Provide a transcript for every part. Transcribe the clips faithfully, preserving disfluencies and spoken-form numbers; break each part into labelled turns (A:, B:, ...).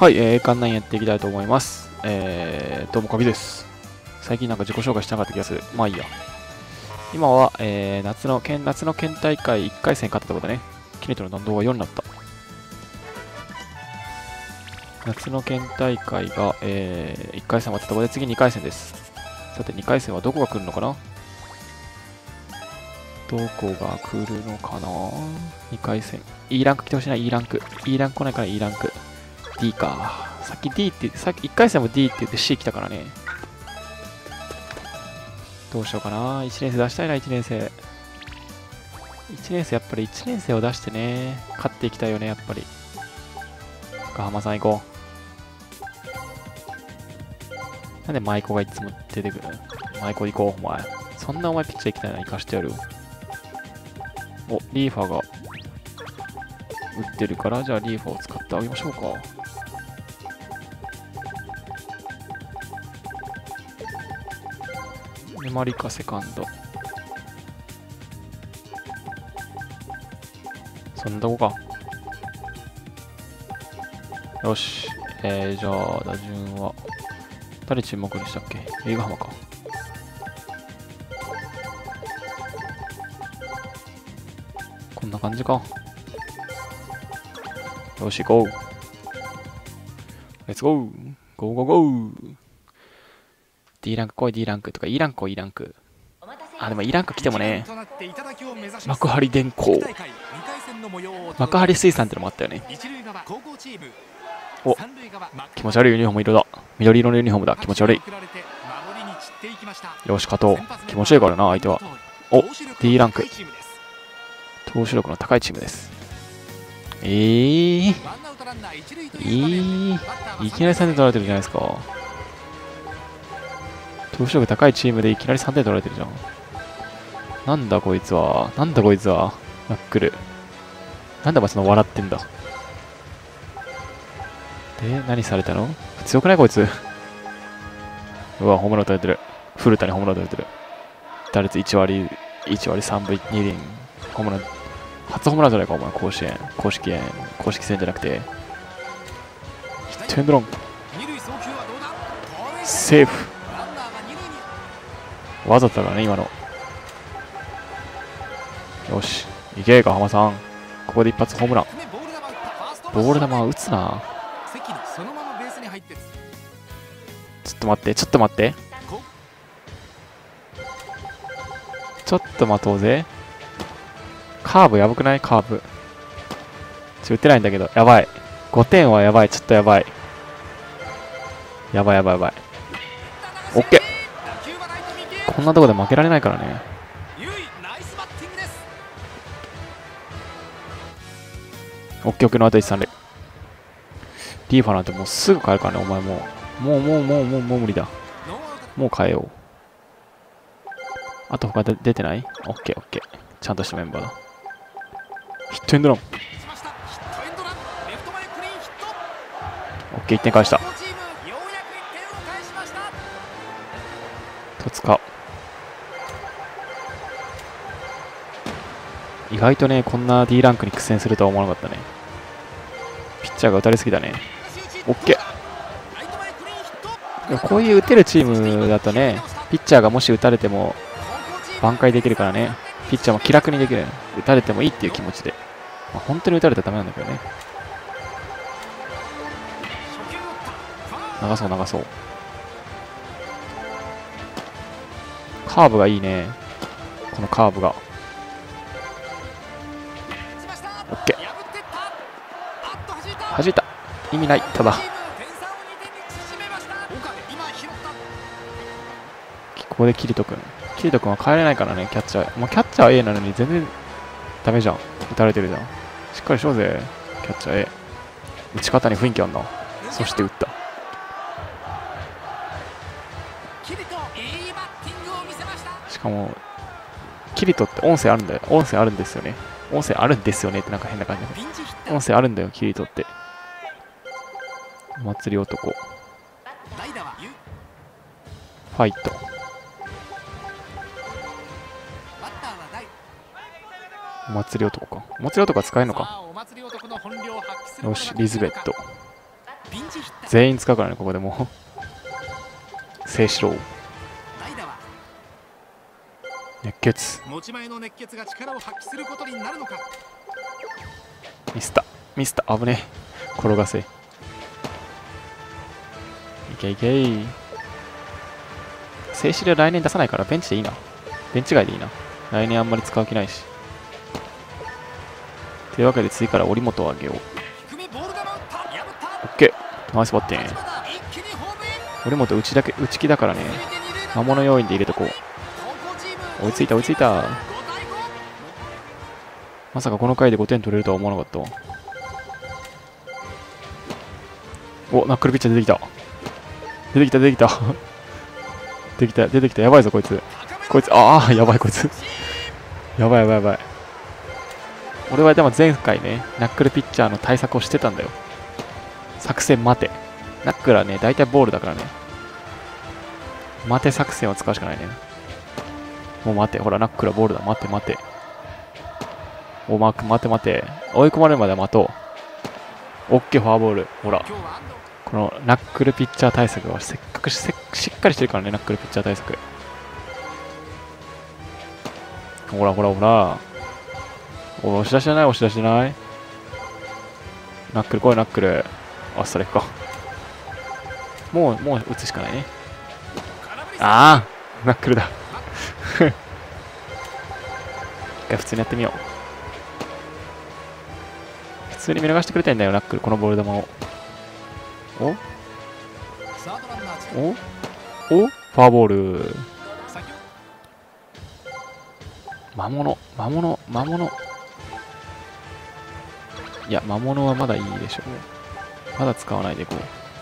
A: はい、えー、観覧やっていきたいと思います。えー、どうも、かびです。最近なんか自己紹介しなかった気がする。まあいいや。今は、えー、夏の県、夏の県大会いっかい戦勝ったところでね、キネトの弾道がよになった。夏の県大会が、えー、いっかい戦終わったところで次にかい戦です。さて、にかい戦はどこが来るのかな？どこが来るのかな？ に 回戦。E ランク来てほしいな、E ランク。E ランク来ないから E ランク。D か。さっき D って言って、さっきいっかい戦も D って言って C 来たからね。どうしようかな。いちねん生出したいな、いちねん生。いちねん生、やっぱりいちねん生を出してね、勝っていきたいよね、やっぱり。高浜さん行こう。なんで舞妓がいつも出てくる？舞妓行こう、お前。そんなお前ピッチャー行きたいな、行かしてやるよ。お、リーファーが打ってるから、じゃあリーファーを使ってあげましょうか。メマリカセカンド。そんなとこか。よし。えー、じゃあ、打順は、誰注目でしたっけ？映画浜か。こんな感じか。よし、ゴー。レッツゴー。ゴーゴーゴー。D ランク来い、D ランクとか E ランク来い、E ランク。あ、でも E ランク来てもね、幕張電工。幕張水産ってのもあったよね。お、気持ち悪いユニフォーム色だ。緑色のユニフォームだ。気持ち悪い。よし、勝とう。気持ち悪いからな、相手は。お、D ランク。投手力の高いチームです。えー、えー、いきなりさんてん取られてるじゃないですか。投手力高いチームでいきなりさんてん取られてるじゃん。なんだこいつは。なんだこいつは。ナックル。なんでお前その笑ってんだ。で、何されたの？強くないこいつ。うわ、ホームラン打たれてる。古田にホームラン打たれてる。打率いち割、いち割さんぶに厘。ホームラン。初ホームランじゃないか、お前。甲子園。公式園。公式戦じゃなくて。ヒットエンドロン。セーフ。わざとだからね、今の。よし。いけーか、浜さん。ここで一発ホームラン。ボール球は打つな。ちょっと待って、ちょっと待って。ちょっと待とうぜ。カーブやばくない？カーブ。ちょ、打てないんだけど。やばい。ごてんはやばい。ちょっとやばい。やばいやばいやばい。オッケー。こんなとこで負けられないからね。オッケーオッケーのあといち、さん塁。リーファーなんてもうすぐ変えるからね、お前もう。もうもうもうもうもう無理だ。もう変えよう。あと他で出てない？オッケーオッケー。ちゃんとしたメンバーだ。ヒットエンドラン。オッケー、いってん返した。戸塚。意外とね、こんな D ランクに苦戦するとは思わなかったね。ピッチャーが打たれすぎだね。オッケー。こういう打てるチームだとね、ピッチャーがもし打たれても挽回できるからね、ピッチャーも気楽にできる。打たれてもいいっていう気持ちで。まあ、本当に打たれたらダメなんだけどね。流そう流そう。カーブがいいね。このカーブが。オッケー。弾いた。意味ない。ただ。ここでキリト君。キリト君は帰れないからね、キャッチャー。もうキャッチャー A なのに全然ダメじゃん。打たれてるじゃん。しっかりしようぜ、キャッチャー A。打ち方に雰囲気あんな。そして打った。しかも、キリトって音声あるんだよ。音声あるんですよね。音声あるんですよねってなんか変な感じで。音声あるんだよ、キリトって。お祭り男。ファイト。お祭り男か。お祭り男は使えるのか。よし、リズベット。 全員使うからね、ここでもう静止ろう熱血
B: 持ち前の熱血が力を発揮することになるのか。
A: ミスったミスった危ねえ転がせいけいけい静止で来年出さないからベンチでいいなベンチ外でいいな来年あんまり使う気ないしというわけで次から折本を上げよう。オッケーナイスバッティング。折本打ちだけ打ち気だからね魔物要員で入れとこう。追いついた追いついた。まさかこの回でごてん取れるとは思わなかったわ。おナックルピッチャー出てきた出てきた出てきた出てきた出てきたやばいぞこいつこいつああやばいこいつやばいやばいやばい。俺はでも前回ねナックルピッチャーの対策をしてたんだよ。作戦待てナックルはね大体ボールだからね待て作戦を使うしかないね。もう待てほらナックルはボールだ待て待ておマーク待て待て追い込まれるまでは待とう。オッケーフォアボール。ほらこのナックルピッチャー対策はせっかく し, しっかりしてるからねナックルピッチャー対策。ほらほらほらお押し出しじゃない押し出しじゃないナックル来いナックル。あストライクか。もうもう打つしかないね。ああナックルだ一回普通にやってみよう。普通に見逃してくれてんだよナックルこのボール球を。おおおフォアボール。魔物魔物魔物いや魔物はまだいいでしょう。まだ使わないでいこう。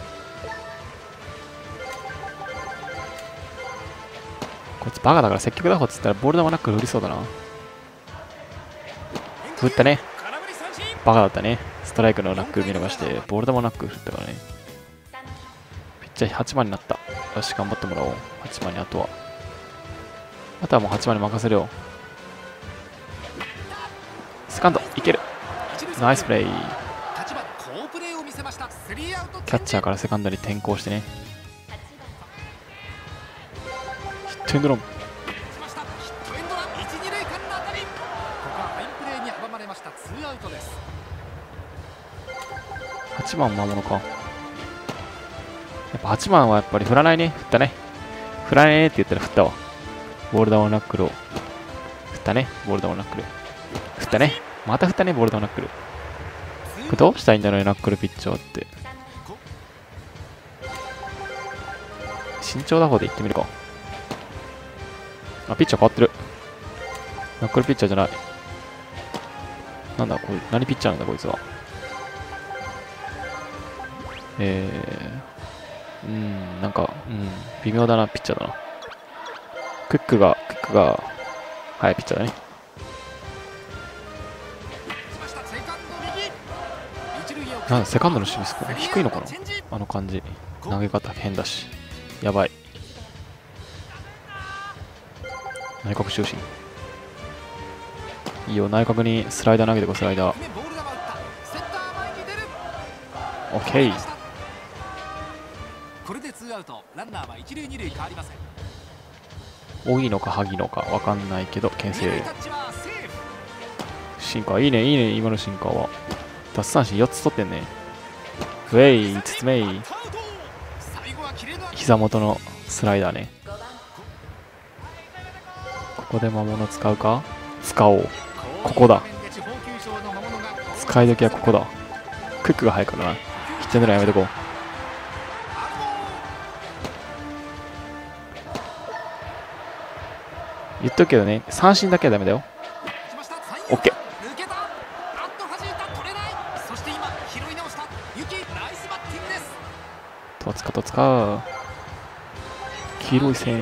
A: こいつバカだから積極打法っつったらボール球ナックル振りそうだな。振ったねバカだったね。ストライクのナックル見逃してボール球ナックル振ったからね。ピッチャーはちばんになった。よし頑張ってもらおう。はちばんにあとはあとはもうはちばんに任せるよ。セカンドいけるナイスプレー。キャッチャーからセカンドに転向してねヒットエンドロン。はちばん魔物か。やっぱはちばんはやっぱり振らないね。振ったね振らないねって言ったら振ったわ。ボール球のナックルを振ったね。ボール球のナックル振ったね。また振ったねボール球のナックル。これどうしたらいいんだろうねナックルピッチャーって。慎重打法でいってみるか。あピッチャー変わってる。ナックルピッチャーじゃない。なんだこれ何ピッチャーなんだこいつは。えー、うーんなんかうん微妙だなピッチャーだな。クックがクックがはいピッチャーだね。なんだセカンドの守備スコア低いのかなあの感じ。投げ方変だしやばい。内角中心いいよ内角にスライダー投げてこスライダー。オッケー。
B: これでツーアウトランナーは一塁二塁変わりません。
A: 多いのか萩のかわかんないけど牽制。シンカーいいねいいね今のシンカーは。奪三振よっつ取ってんね。ウェイいつつめい膝元のスライダーね。ここで魔物使うか使おう。ここだ使い時はここだ。クックが早いからな。ヒット狙いやめとこう。言っとくけどね三振だけはダメだよ。オッケー。とつかとつか黄色い線。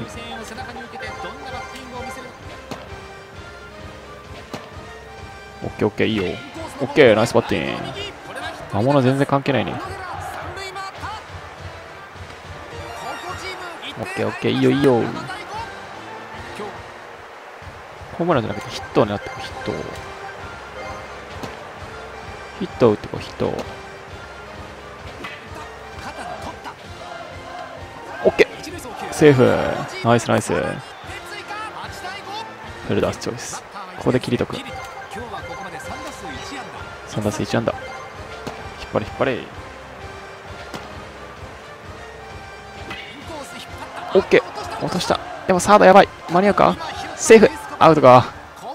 A: オッケーオッケーいいよ。オッケーナイスバッティング。魔物全然関係ないね。オッケーオッケーいいよいいよ。ホームランじゃなくてヒットを狙ってこうヒットをヒットを打ってこうヒットをオッケーセーフ。ナイスナイス。フルダースチョイス。ここでキリト君さん打数いち安打。引っ張れ引っ張れ。オッケー落とした。でもサードやばい。間に合うか。セーフ。アウトか。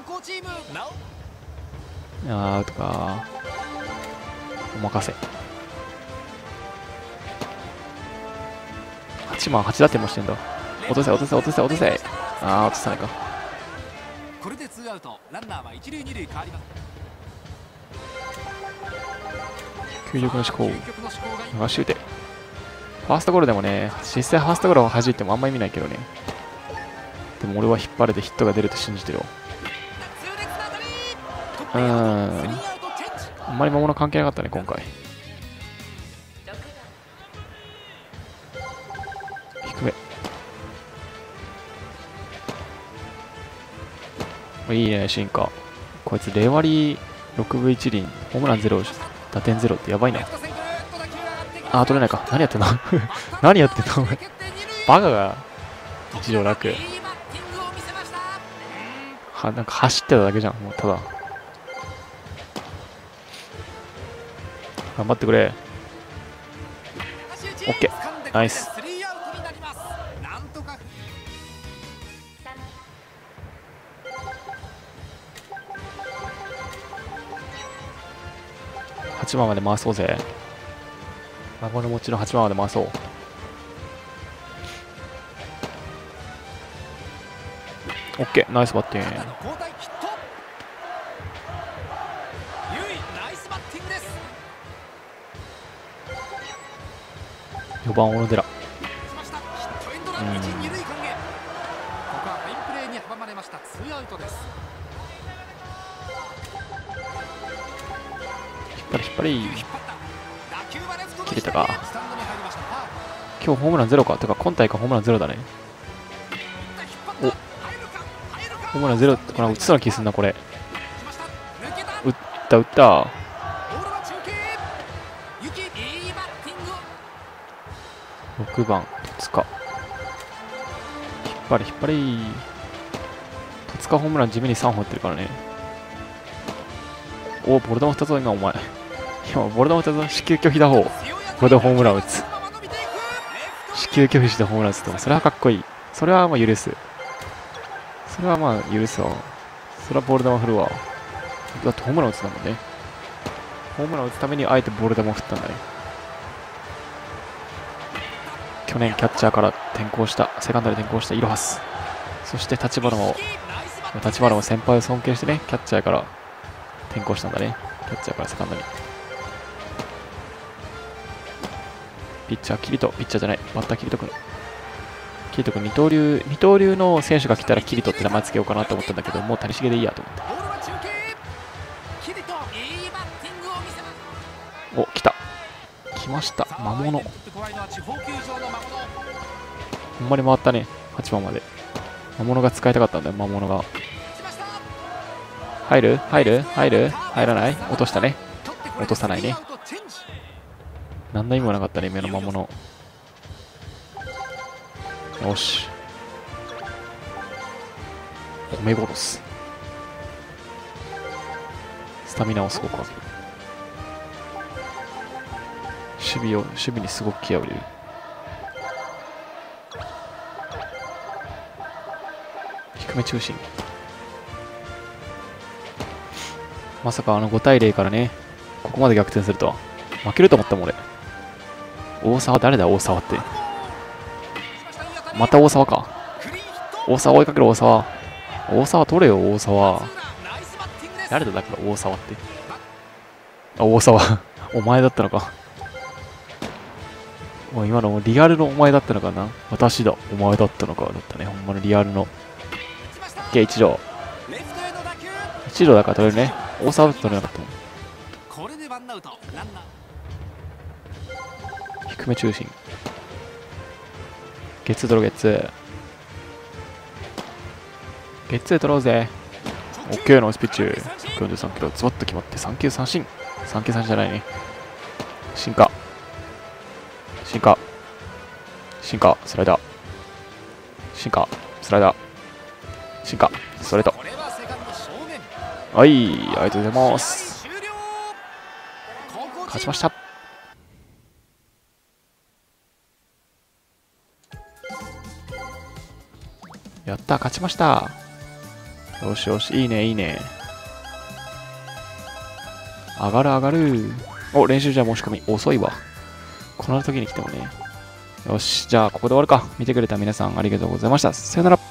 A: アウトか。お任せ。はちばんはち打点もしてんだ。落とせ落とせ落とせ落とせ。ああ落とさないか。
B: これでツーアウト、ランナーは一塁二塁変わります。
A: 究極の思考流し打て。ファーストゴロでもね、実際ファーストゴロを弾いてもあんま意味ないけどね。でも俺は引っ張れてヒットが出ると信じてるよ。うーん、あんまり魔物関係なかったね今回。低めいいね進化。こいつれい割ろくぶいち厘、ホームランゼロ、打点ゼロってやばいな。あー取れないか。何やってんの何やってんのバカが一条楽は。なんか走ってただけじゃんもう。ただ頑張ってくれ。オッケーナイス。はちばんまで回そうぜ。孫の持ちのはちばんまで回そう。オッケーナイスバッティング。よばん小野寺。うん、引っ張り引っ張り。切れたか。今日ホームランゼロか。てか今大会ホームランゼロだね。おホームランゼロってかな。打ちそうな気すんなこれ。打った打った。ろくばん戸塚。引っ張り引っ張り。戸塚ホームラン地味にさん本打ってるからね。おボルダーもふたつ今お前。今ボルダーもふたつ支給拒否打法。これでホームラン打つ。支給拒否してホームラン打つとそれはかっこいい。それはまあ許す。それはまあ許すわ。それはボルダーも振るわ。だってホームラン打つんだもんね。ホームラン打つためにあえてボルダーも振ったんだね。去年キャッチャーから転向したセカンドで転向したイロハス。そして立花も立花も先輩を尊敬してね、キャッチャーから転向したんだね。キャッチャーからセカンドに。ピッチャーキリト、ピッチャーじゃないバッターキリト君。キリト君二刀流二刀流の選手が来たらキリトって名前つけようかなと思ったんだけど、もう谷繁でいいやと思って。お来た来ました魔物。ほんまに回ったね。はちばんまで魔物が使いたかったんだよ。魔物が入る入る入る入らない。落としたね。落とさないね。何の意味もなかったね目の魔物。よし褒め殺す。スタミナをすごく上げる。守備を守備にすごく気合を入れる。低め中心。まさかあのごたいゼロからねここまで逆転するとは。負けると思ったもん俺。大沢誰だ大沢って。また大沢か。大沢追いかける大沢。大沢取れよ大沢。誰だだから大沢って。あ大沢お前だったのか。もう今のリアルのお前だったのかな。私だお前だったのかだったね。ほんまのリアルの。ケー一条一条だから取れるね。大沢だと取れなかったもん。低め中心。ゲッツー取ろうゲッツー。ゲッツー取ろうぜ。オッケーナイスピッチ。ひゃくよんじゅうさんキロズバッと決まってさん球三振。さん球三振じゃないね。進化進化進化スライダー進化スライダー進化ストレート。はい、ありがとうございます。勝ちました。やった、勝ちました。よしよし、いいねいいね。上がる上がる。お、練習じゃ申し込み遅いわ。この時に来てもね。よし、じゃあここで終わるか。見てくれた皆さんありがとうございました。さよなら。